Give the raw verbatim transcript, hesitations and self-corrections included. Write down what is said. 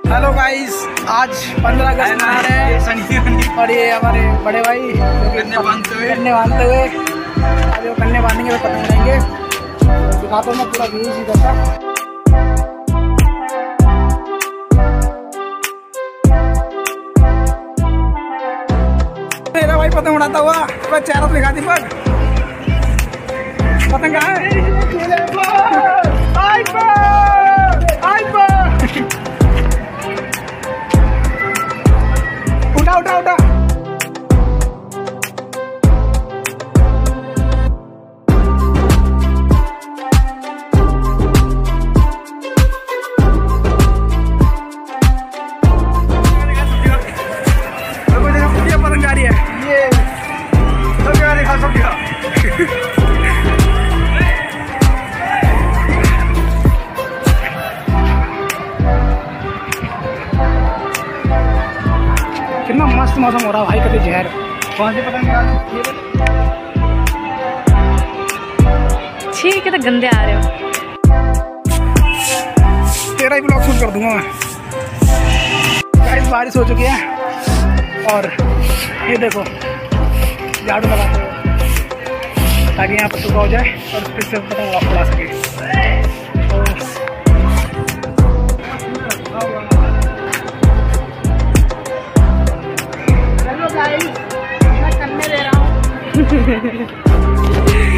Hello guys, आज पंद्रह अगस्त मना रहे हैं और ये हमारे बड़े भाई कन्ने बांधते हुए कन्ने बांधते हुए अभी वो कन्ने बांधेंगे तो पतंग उड़ाएंगे। दिखाता हूँ मैं पूरा व्यू इधर का। मेरा भाई पतंग उड़ाता हुआ तो चेहरा तो दिखा दीपक। पतंग कहाँ है? उठा उठा उठा पतंग जा रही है ये खा सकते कितना मस्त मौसम हो रहा है भाई। कभी जहर कौन सी पतंग ठीक है तो गंदे आ रहे हो। तेरा ही ब्लॉग शूट कर दूंगा मैं। गाइस बारिश हो चुकी है और ये देखो झाड़ू लगाते हो ताकि यहाँ पर सूखा हो जाए और फिर से पतंग उड़ा सके। मैं करने दे रहा हूँ।